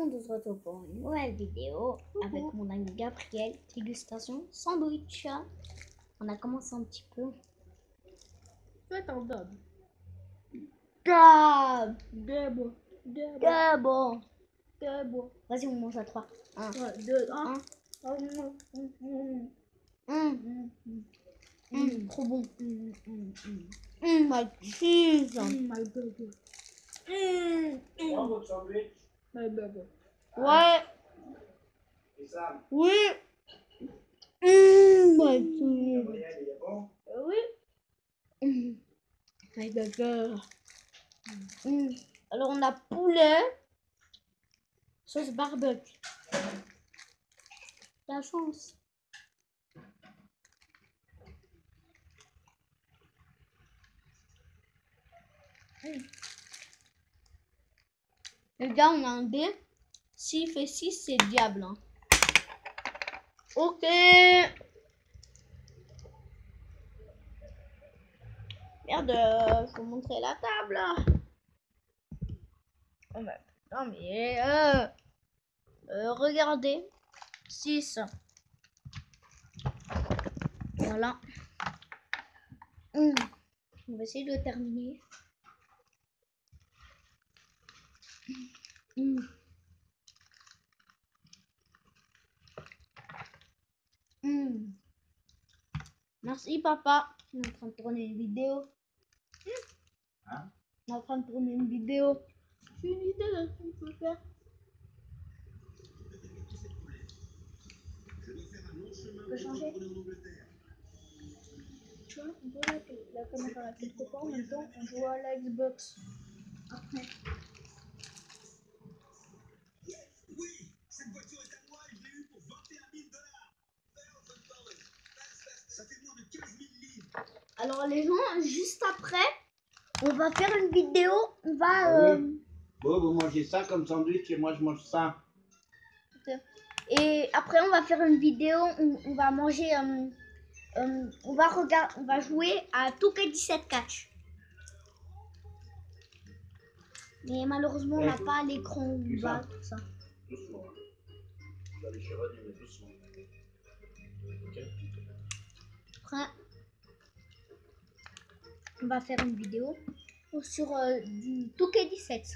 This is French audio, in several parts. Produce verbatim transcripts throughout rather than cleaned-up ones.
monde, on se retrouve pour une nouvelle vidéo avec mon ami Gabriel, dégustation sandwich. On a commencé un petit peu. Faites un dab. Dab Dab. Dab. Dab Dab. Vas-y, on mange à trois. Un, Ouais, deux, un. un. Hum, hum, Hum, hum, hum, hum, trop bon. hum, hum, hum. Hum, my cheese. Hum, my burger. Hum, Prends hum. votre sandwich. My burger. Ouais, Et ça, oui. Hum, my cheese. Gabriel, il est bon? Euh, oui. Hum, my burger. Hum. Alors, on a poulet, sauce barbecue. La chance. Les gars, on a un dé. S'il fait six, c'est le diable. Hein. Ok. Merde, faut montrer la table. Oh, mais, non mais... Euh, euh, regardez. six. Voilà. Mmh. On va essayer de terminer. Mmh. Mmh. Merci papa. On est en train de tourner une vidéo. Hein? On est en train de tourner une vidéo. J'ai une idée de ce qu'on peut faire. On peut changer. Tu vois, on peut mettre la caméra là quelque part en même temps, on joue à la Xbox. Après. Oui, cette voiture est à moi et je l'ai eue pour vingt et un mille dollars. Ça fait moins de quinze mille livres. Alors les gens, juste après, on va faire une vidéo. On va... Ah oui. Euh... Bon, vous mangez ça comme sandwich et moi je mange ça. Et après, on va faire une vidéo. On, on va manger... Euh... Euh, on va regarder, on va jouer à Touquet dix-sept catch. Mais malheureusement, on n'a Eh, pas l'écran où qui on va ça? tout ça. Doucement. Je vais aller chez René, mais doucement. Ok. Après, on va faire une vidéo sur euh, du Touquet dix-sept.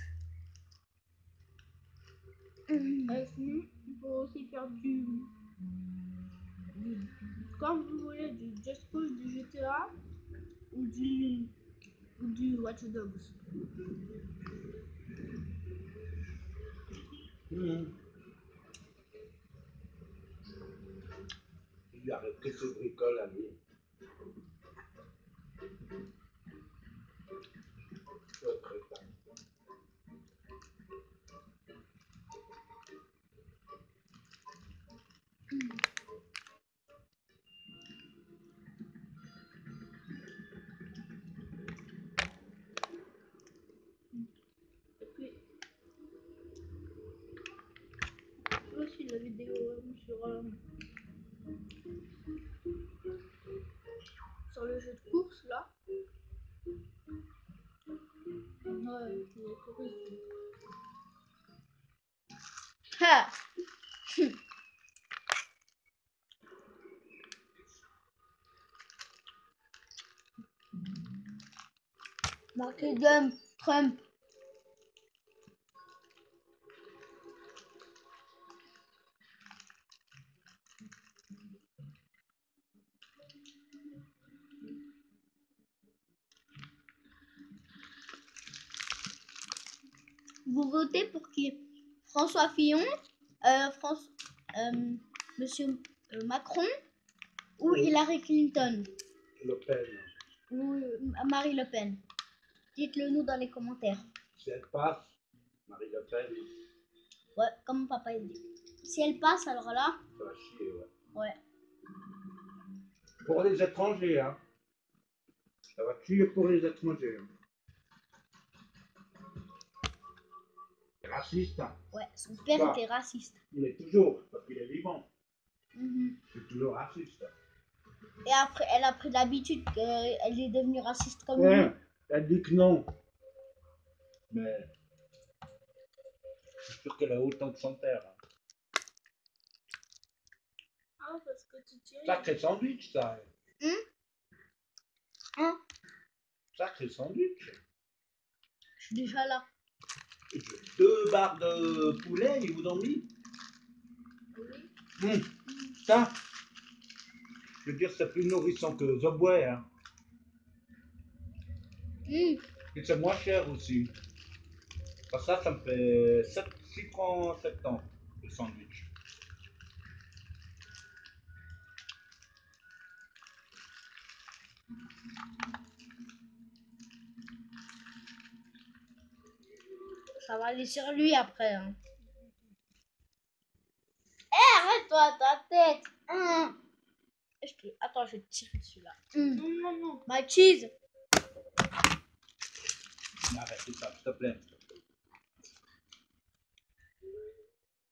Mmh. Et sinon, on peut aussi faire du, du, comme vous voulez, du Just Cause, du G T A ou du, ou du Watch Dogs. Mmh. Il lui a repris ses bricoles à lui. Je suis très fan. Et puis, j'ai aussi la vidéo euh, sur, euh, sur le jeu de course là. Ouais, qui est corrigé. Ha. Marqué Trump. Trump. Vous votez pour qui? François Fillon, euh, France, euh, Monsieur euh, Macron ou Oui. Hillary Clinton Le Pen. ou euh, Marie Le Pen? Dites-le nous dans les commentaires. Si elle passe, Marie Le Pen, Ouais, comme papa il dit. Si elle passe, alors là, ça va chier, ouais. ouais. Pour les étrangers, hein. Ça va chier pour les étrangers. Hein. Raciste, hein. Ouais, son père Bah. était raciste. Il est toujours, parce qu'il est vivant. Mm-hmm. C'est toujours raciste. Et après, elle a pris l'habitude qu'elle est devenue raciste comme Ouais, lui. elle dit que non. Mais Je suis sûr qu'elle a autant que son père. Hein. Ah, parce que tu tiens. Sacré sandwich, ça. Hum Hein? Sacré sandwich. Je suis déjà là. Deux barres de poulet, ils vous ont mis. Oui. Hum, ça, je veux dire, c'est plus nourrissant que Subway. Hein. Hum. Et c'est moins cher aussi. Enfin, ça, ça me fait six francs septante le sandwich. Ça va aller sur lui après. Hein. Eh, arrête-toi ta tête. Hum. Je te... Attends, je vais te tirer dessus là. Hum. Non, non, non. My cheese. Arrête ça, s'il te plaît.